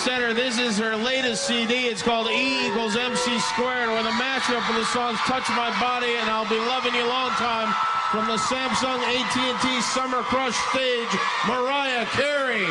center. This is her latest CD. It's called E equals MC squared, where the mashup of the songs Touch My Body and I'll Be Loving You Long Time from the Samsung AT&T Summer Crush stage, Mariah Carey.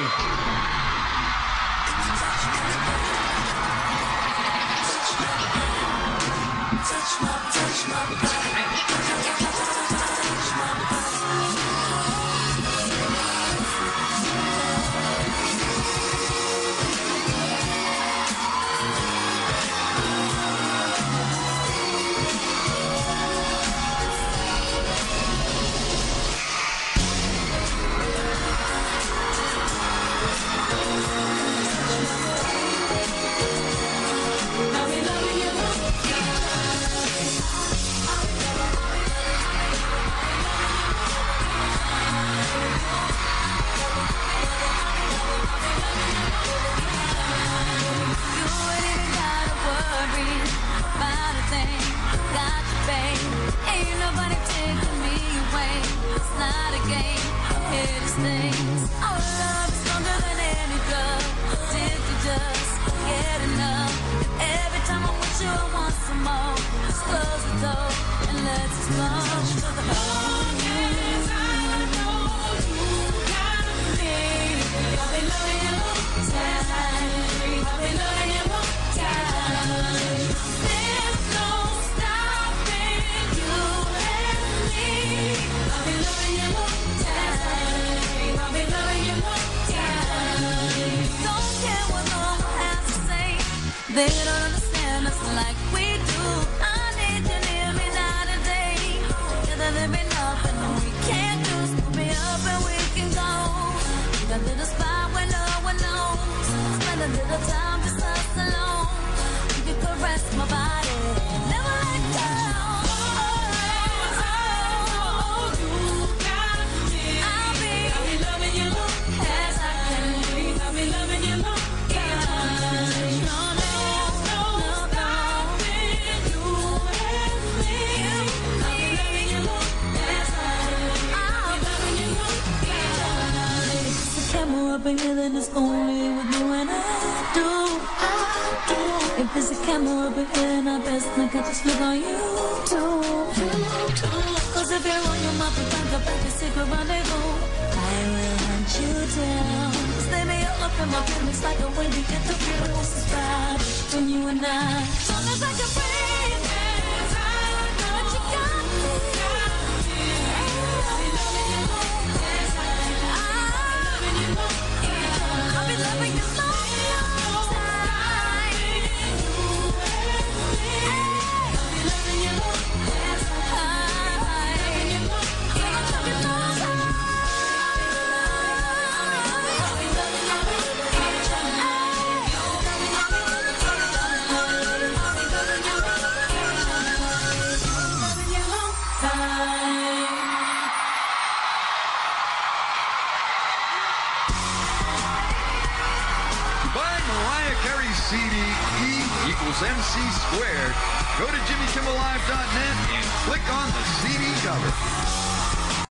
They don't understand us like we do. I need you near me night and day. Together there be nothing we can't do. Put me up and we can go. Got a little spot where no one knows. Spend a little time just us alone. You can caress my body, never let go. You got me. I'll be loving you as I can be. I'll be loving you long. Up in here, then it's only with you and I do. If there's a camera up in here, then I best not get this look on you too. Cause if you're on your mouth and think about your secret rendezvous, I will hunt you down. Cause they may all up in my feelings like a wind, you get the feeling this is right when you and I. As long as I can breathe, but you got me. I'll be loving you long, long time. I'll be loving you long CD E equals MC squared. Go to JimmyKimmelLive.net and click on the CD cover.